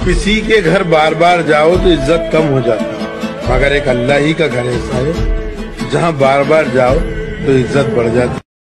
किसी के घर बार बार जाओ तो इज्जत कम हो जाती है, मगर एक अल्लाह ही का घर ऐसा है जहाँ बार बार जाओ तो इज्जत बढ़ जाती है।